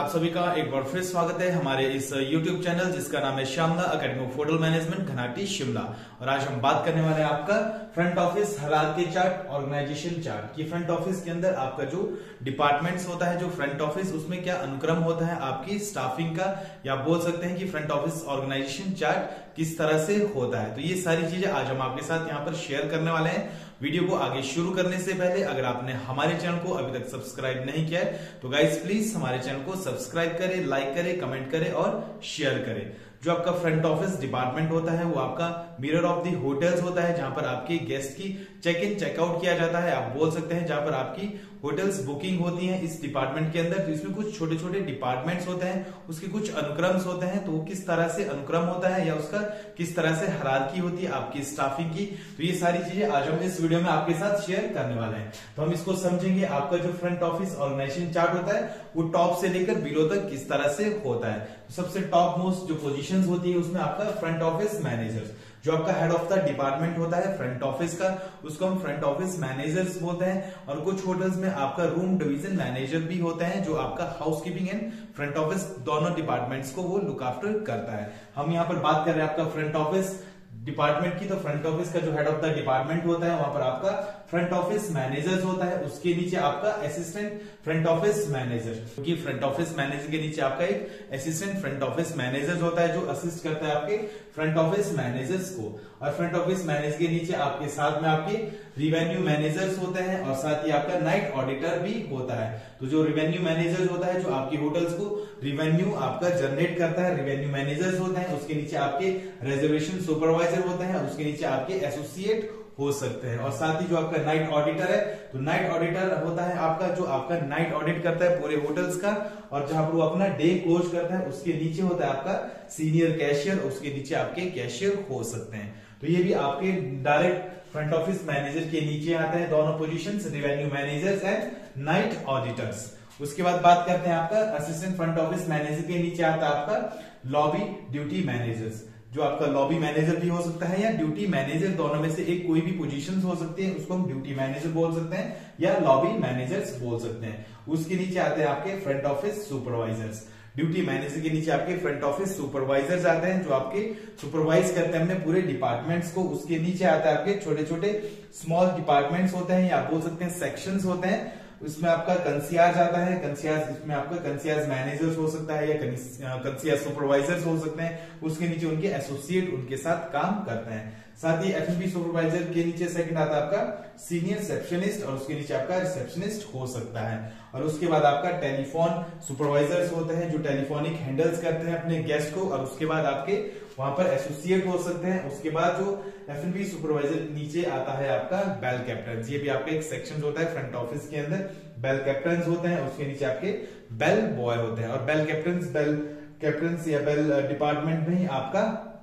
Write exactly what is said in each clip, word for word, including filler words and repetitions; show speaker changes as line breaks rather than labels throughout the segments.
आप सभी का एक बार फिर स्वागत है हमारे इस YouTube चैनल जिसका नाम है Shyamala academy of hotel management Ghanati Shimla. और आज हम बात करने वाले हैं आपका front office hierarchy chart, organisation chart. की फ्रंट ऑफिस के अंदर आपका जो डिपार्टमेंट्स होता है, जो फ्रंट ऑफिस, उसमें क्या अनुक्रम होता है आपकी स्टाफिंग का, या बोल सकते हैं कि फ्रंट ऑफिस ऑर्गेनाइजेशन चार्ट किस तरह से होता है। तो ये सारी चीजें आज हम आपके साथ यहाँ पर शेयर करने वाले हैं। वीडियो को आगे शुरू करने से पहले अगर आपने हमारे चैनल को अभी तक सब्सक्राइब नहीं किया है तो गाइस प्लीज हमारे चैनल को सब्सक्राइब करें, लाइक करें, कमेंट करें और शेयर करें। जो आपका फ्रंट ऑफिस डिपार्टमेंट होता है वो आपका मिरर ऑफ द होटल्स होता है, जहां पर आपके गेस्ट की चेक इन चेकआउट किया जाता है। आप बोल सकते हैं जहां पर आपकी होटल्स बुकिंग होती है इस डिपार्टमेंट के अंदर। तो इसमें कुछ छोटे छोटे डिपार्टमेंट्स होते हैं, उसके कुछ अनुक्रम्स होते हैं। तो वो किस तरह से अनुक्रम होता है या उसका किस तरह से हायरार्की होती है आपकी स्टाफिंग की, तो ये सारी चीजें आज हम इस वीडियो में आपके साथ शेयर करने वाले हैं। तो हम इसको समझेंगे। आपका जो फ्रंट ऑफिस ऑर्गेनाइजेशन चार्ट होता है वो टॉप से लेकर बिलो तक किस तरह से होता है। तो सबसे टॉप मोस्ट जो पोजीशंस होती है उसमें आपका फ्रंट ऑफिस मैनेजर, जो आपका हेड ऑफ द डिपार्टमेंट होता है फ्रंट ऑफिस का, उसको हम फ्रंट ऑफिस मैनेजर्स बोलते हैं। और कुछ होटल्स में आपका रूम डिवीजन मैनेजर भी होते हैं, जो आपका हाउसकीपिंग एंड फ्रंट ऑफिस दोनों डिपार्टमेंट्स को वो लुक आफ्टर करता है। हम यहाँ पर बात कर रहे हैं आपका फ्रंट ऑफिस डिपार्टमेंट की। तो फ्रंट ऑफिस का जो हेड ऑफ द डिपार्टमेंट होता है वहां पर आपका फ्रंट ऑफिस मैनेजर होता है, उसके नीचे आपका असिस्टेंट फ्रंट ऑफिस मैनेजर, क्योंकि फ्रंट ऑफिस मैनेजर के नीचे आपका एक असिस्टेंट फ्रंट ऑफिस मैनेजर होता है जो असिस्ट करता है आपके फ्रंट ऑफिस मैनेजर्स को। और फ्रंट ऑफिस मैनेजर के नीचे आपके साथ में आपके रिवेन्यू मैनेजर्स होते हैं और साथ ही आपका नाइट ऑडिटर भी होता है। तो जो रिवेन्यू मैनेजर होता है जो आपकी होटल्स को रिवेन्यू आपका जनरेट करता है, रिवेन्यू मैनेजर्स होते हैं। उसके नीचे आपके रिजर्वेशन सुपरवाइजर होते हैं, उसके नीचे आपके एसोसिएट हो सकते हैं। और साथ ही जो आपका नाइट ऑडिटर है, तो नाइट ऑडिटर होता है आपका जो आपका नाइट ऑडिट करता है पूरे होटल्स का, और जहां पर वो अपना डे क्लोज करता है उसके नीचे होता है आपका सीनियर कैशियर, उसके नीचे आपके कैशियर हो सकते हैं। तो ये भी आपके डायरेक्ट फ्रंट ऑफिस मैनेजर के नीचे आते हैं दोनों positions, revenue managers and night auditors. उसके बाद बात करते हैं आपका असिस्टेंट फ्रंट ऑफिस मैनेजर के नीचे आता है आपका लॉबी ड्यूटी मैनेजर्स, जो आपका लॉबी मैनेजर भी हो सकता है या ड्यूटी मैनेजर, दोनों में से एक कोई भी पोजीशंस हो सकती है। उसको हम ड्यूटी मैनेजर बोल सकते हैं या लॉबी मैनेजर्स बोल सकते हैं। उसके नीचे आते हैं आपके front office supervisors. Duty manager के नीचे आपके फ्रंट ऑफिस सुपरवाइजर्स आते हैं जो आपके सुपरवाइज करते हैं अपने पूरे डिपार्टमेंट्स को। उसके नीचे आता है आपके छोटे छोटे स्मॉल डिपार्टमेंट्स होते हैं या आप बोल सकते हैं सेक्शंस होते हैं। उसमें आपका कंसियाज आता है, कंसियाज इसमें आपका कंसियाज मैनेजर्स हो सकता है या कंसियाज सुपरवाइजर्स हो सकते हैं। उसके नीचे उनके एसोसिएट उनके साथ काम करते हैं। साथ ही एफएनबी सुपरवाइजर के नीचे सेकंड आता है आपका सीनियर रिसेप्शनिस्ट और उसके नीचे आपका रिसेप्शनिस्ट हो सकता है। और उसके बाद आपका टेलीफोन सुपरवाइजर्स होते हैं जो टेलीफोनिक हैंडल्स करते हैं अपने गेस्ट को। और उसके बाद आपके वहां पर एसोसिएट हो सकते हैं। उसके बाद जो एफएनबी सुपरवाइजर नीचे आता है आपका बेल कैप्टन, ये भी आपका एक सेक्शन होता है फ्रंट ऑफिस के अंदर, बेल कैप्टन होते हैं। उसके नीचे आपके बेल बॉय होते हैं। और बेल कैप्टन बेल कैप्टन या बेल डिपार्टमेंट में ही आपका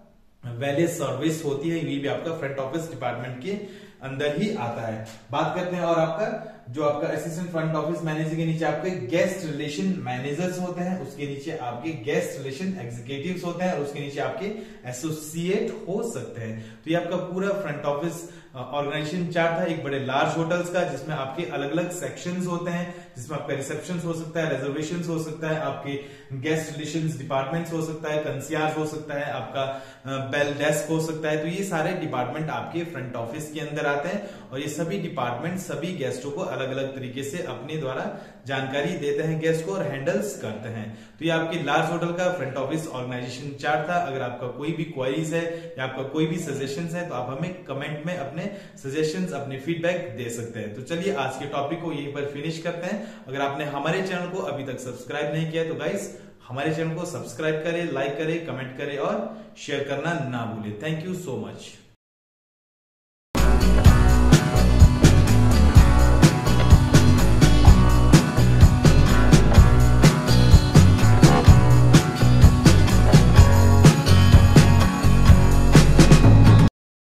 वैले सर्विस होती है, ये भी आपका फ्रंट ऑफिस डिपार्टमेंट के अंदर ही आता है। बात करते हैं और आपका जो आपका असिस्टेंट फ्रंट ऑफिस मैनेजर के नीचे आपके गेस्ट रिलेशन मैनेजर्स होते हैं, उसके नीचे आपके गेस्ट रिलेशन एग्जीक्यूटिव्स होते हैं और उसके नीचे आपके एसोसिएट हो सकते हैं। तो ये आपका पूरा फ्रंट ऑफिस ऑर्गेनाइजेशन चार्ट था एक बड़े लार्ज होटल्स का, जिसमें आपके अलग अलग सेक्शंस होते हैं, जिसमें आपका रिसेप्शन हो सकता है, रिजर्वेशन हो सकता है, आपके गेस्ट रिलेशंस डिपार्टमेंट्स हो सकता है, कंसियाज हो सकता है, आपका बेल डेस्क हो सकता है। तो ये सारे डिपार्टमेंट आपके फ्रंट ऑफिस के अंदर आते हैं और ये सभी डिपार्टमेंट सभी गेस्टों को अलग अलग तरीके से अपने द्वारा जानकारी देते हैं गेस्ट को और हैंडल्स करते हैं। तो ये आपके लार्ज होटल का फ्रंट ऑफिस ऑर्गेनाइजेशन चार्ट था। अगर आपका कोई भी क्वेरीज है या आपका कोई भी सजेशंस है तो आप हमें कमेंट में अपने सजेशंस अपने फीडबैक दे सकते हैं। तो चलिए आज के टॉपिक को यहीं पर फिनिश करते हैं। अगर आपने हमारे चैनल को अभी तक सब्सक्राइब नहीं किया तो गाइस हमारे चैनल को सब्सक्राइब करें, लाइक करें, कमेंट करें और शेयर करना ना भूलें। Thank you so much.